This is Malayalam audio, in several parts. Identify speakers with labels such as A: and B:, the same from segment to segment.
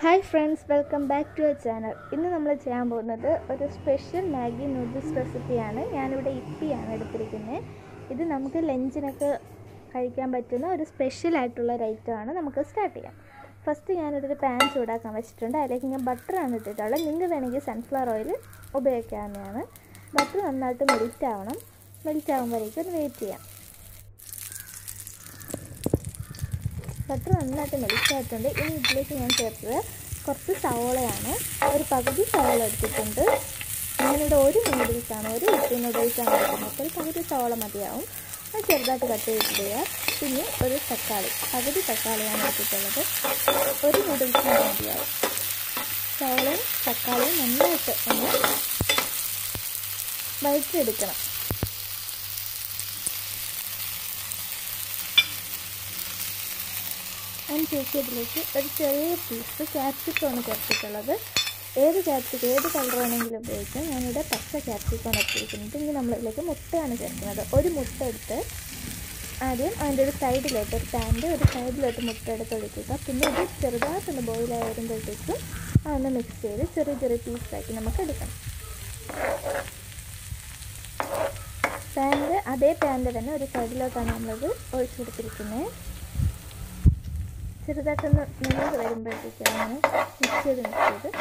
A: Hi friends, welcome back to our channel. ഇന്ന് നമ്മൾ ചെയ്യാൻ പോകുന്നത് ഒരു സ്പെഷ്യൽ മാഗി നൂഡിൽസ് റെസിപ്പിയാണ്. ഞാനിവിടെ ഇപ്പിയാണ് എടുത്തിരിക്കുന്നത്. ഇത് നമുക്ക് ലഞ്ചിനൊക്കെ കഴിക്കാൻ പറ്റുന്ന ഒരു സ്പെഷ്യൽ ആയിട്ടുള്ള ഒരു ഐറ്റമാണ്. നമുക്ക് സ്റ്റാർട്ട് ചെയ്യാം. ഫസ്റ്റ് ഞാനൊരു പാൻ ചൂടാക്കാൻ വെച്ചിട്ടുണ്ട്. അതിലേക്ക് ഞാൻ ബട്ടറാണ് ഇട്ടിട്ടുള്ളത്. നിങ്ങൾക്ക് വേണമെങ്കിൽ സൺഫ്ലവർ ഓയിൽ ഉപയോഗിക്കാവുന്നതാണ്. ബട്ടർ നന്നായിട്ട് മെൽറ്റ് ആവണം. മെൽറ്റ് ആകുമ്പോഴേക്കും ഒന്ന് വെയിറ്റ് ചെയ്യാം. ബട്ടർ നന്നായിട്ട് മെൽറ്റ് ആയിട്ടുണ്ട്. ഇനി ഇതിലേക്ക് ഞാൻ ചേർത്തത് കുറച്ച് സവോളയാണ്. ഒരു പകുതി സവോള എടുത്തിട്ടുണ്ട്. ഞാനിവിടെ ഒരു നൂഡിൽസാണ്, ഒരു ഇപ്പി നൂഡിൽസാണ് എടുക്കുന്നത്. അപ്പോൾ ഒരു പകുതി സവോള മതിയാവും. അത് ചെറുതായിട്ട് കട്ട് ചെയ്തിടുക. പിന്നെ ഒരു തക്കാളി, പകുതി തക്കാളിയാണ് എടുത്തിട്ടുള്ളത്. ഒരു നൂഡിൽസിന് മതിയാവും. സവോളയും തക്കാളിയും നന്നായിട്ട് ഒന്ന് വഴറ്റിയെടുക്കണം. അതിനുശേഷം ഇതിലേക്ക് ഒരു ചെറിയ പീസ് ക്യാപ്സിക്കമാണ് ചേർത്തിട്ടുള്ളത്. ഏത് കളർ വേണമെങ്കിലും ഉപയോഗിക്കാം. ഞാനിവിടെ പച്ച ക്യാപ്സിക്കമാണ് എടുത്തിരിക്കുന്നത്. ഇനി നമ്മളിതിലേക്ക് മുട്ടയാണ് ചേർക്കുന്നത്. ഒരു മുട്ട എടുത്ത് ആദ്യം അതിൻ്റെ ഒരു സൈഡിലോട്ട്, ഒരു പാൻ്റെ ഒരു സൈഡിലോട്ട് മുട്ട എടുത്ത് ഒഴിക്കുക. പിന്നെ ഇത് ചെറുതായിട്ടൊന്ന് ബോയിലായി വരുമ്പോഴത്തേക്കും അതൊന്ന് മിക്സ് ചെയ്ത് ചെറിയ ചെറിയ പീസാക്കി നമുക്ക് എടുക്കണം. അതേ പാൻ്റെ തന്നെ ഒരു സൈഡിലോട്ടാണ് നമ്മളത് ഒഴിച്ചു കൊടുത്തിരിക്കുന്നത്. ചെറുതായിട്ടൊന്ന് നിലവ് വരുമ്പോഴത്തേക്കാണ് മിക്സ് ചെയ്ത് എടുക്കണം.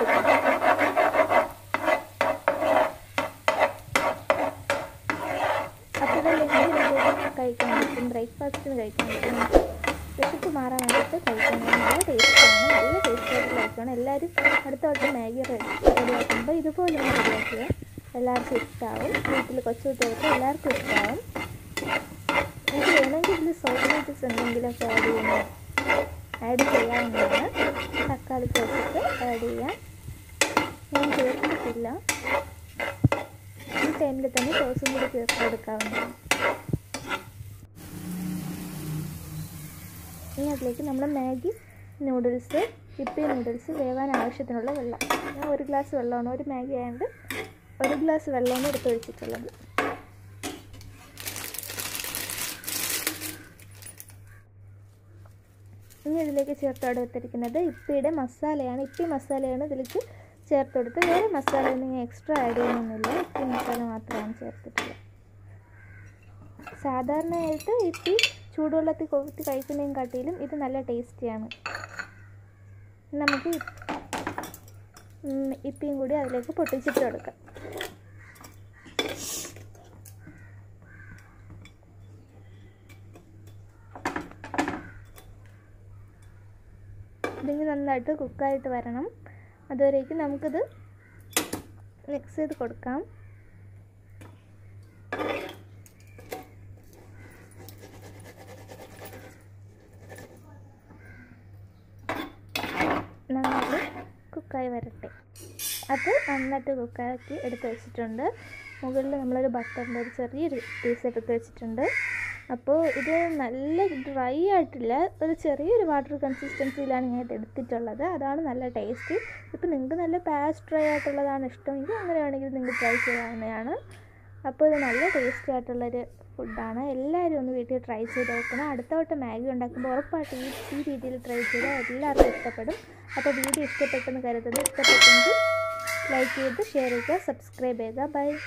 A: അപ്പോൾ കഴിക്കാൻ പറ്റും, ബ്രേക്ക്ഫാസ്റ്റിന് കഴിക്കാൻ പറ്റും. വിശപ്പ് മാറാൻ വേണ്ടിയിട്ട് കഴിക്കാൻ നല്ല ടേസ്റ്റാണ്. നല്ല ടേസ്റ്റായിട്ട് കഴിക്കണം. എല്ലാവരും അടുത്ത വട്ടം മാഗി റെഡിയാക്കുമ്പോൾ ഇതുപോലെ റെഡിയാക്കുക. എല്ലാവർക്കും ഇഷ്ടമാവും. വീട്ടിൽ കൊച്ചുകുട്ടികൾക്ക് എല്ലാവർക്കും ഇഷ്ടമാവും. എനിക്ക് വേണമെങ്കിൽ ഇതിൽ സോസേജസ് എന്തെങ്കിലുമൊക്കെ ആഡ് ചെയ്യാവുന്നതാണ്. തക്കാളി ചേർത്തിട്ട് ആഡ് ചെയ്യാം. ഞാൻ ചേർത്തിട്ടില്ല. ഈ ടൈമിൽ തന്നെ സോസും കൂടി ചേർത്തെടുക്കാവുന്നതാണ്. ഇനി അതിലേക്ക് നമ്മൾ മാഗി നൂഡിൽസ്, ഇപ്പി നൂഡിൽസ് വേവാൻ ആവശ്യത്തിനുള്ള വെള്ളം. ഞാൻ ഒരു ഗ്ലാസ് വെള്ളമാണ്, ഒരു മാഗി ആയതുകൊണ്ട് ഒരു ഗ്ലാസ് വെള്ളമാണ് എടുത്ത് ഒഴിച്ചിട്ടുള്ളത്. ഇനി ഇതിലേക്ക് ചേർത്തെടുത്തിരിക്കുന്നത് ഇപ്പിയുടെ മസാലയാണ്. ഇപ്പി മസാലയാണ് ഇതിലേക്ക് ചേർത്തെടുത്ത്. വേറെ മസാലയൊന്നും ഞാൻ എക്സ്ട്രാ ആഡ് ചെയ്യുന്നൊന്നുമില്ല. ഇപ്പി മസാല മാത്രമാണ് ചേർത്തിട്ടുള്ളത്. സാധാരണയായിട്ട് ഇപ്പി ചൂടുവെള്ളത്തിൽ കൊത്തി കഴിക്കുന്നതിനും കാട്ടിലും ഇത് നല്ല ടേസ്റ്റിയാണ്. നമുക്ക് ഇപ്പിയും കൂടി അതിലേക്ക് പൊട്ടിച്ചിട്ട് കൊടുക്കാം. ഇതിന് നന്നായിട്ട് കുക്കായിട്ട് വരണം. അതുവരേക്കും നമുക്കിത് മിക്സ് ചെയ്ത് കൊടുക്കാം. നന്നായിട്ട് കുക്കായി വരട്ടെ. അത് നന്നായിട്ട് കുക്കാക്കി എടുത്ത് വെച്ചിട്ടുണ്ട്. മുകളിൽ നമ്മളൊരു ബട്ടറിൻ്റെ ഒരു ചെറിയൊരു പീസ് എടുത്ത് വെച്ചിട്ടുണ്ട്. അപ്പോൾ ഇത് നല്ല ഡ്രൈ ആയിട്ടില്ല, ഒരു ചെറിയൊരു വാട്ടർ കൺസിസ്റ്റൻസിയിലാണ് ഞാൻ ഇത് എടുത്തിട്ടുള്ളത്. അതാണ് നല്ല ടേസ്റ്റ്. ഇപ്പോൾ നിങ്ങൾക്ക് നല്ല പാസ്റ്റ് ഡ്രൈ ആയിട്ടുള്ളതാണ് ഇഷ്ടമെങ്കിൽ അങ്ങനെ വേണമെങ്കിൽ നിങ്ങൾക്ക് ട്രൈ ചെയ്യാവുന്നതാണ്. അപ്പോൾ ഇത് നല്ല ടേസ്റ്റി ആയിട്ടുള്ളൊരു ഫുഡാണ്. എല്ലാവരും ഒന്ന് വീട്ടിൽ ട്രൈ ചെയ്ത് നോക്കണം. അടുത്ത വട്ടം മാഗി ഉണ്ടാക്കുമ്പോൾ ഉറപ്പായിട്ട് ഈ രീതിയിൽ ട്രൈ ചെയ്താൽ എല്ലാവർക്കും ഇഷ്ടപ്പെടും. അപ്പോൾ വീഡിയോ ഇഷ്ടപ്പെട്ടെന്ന് കരുതുന്നു. ഇഷ്ടപ്പെട്ടെങ്കിൽ ലൈക്ക് ചെയ്ത് ഷെയർ ചെയ്യുക, സബ്സ്ക്രൈബ് ചെയ്യുക. ബൈ.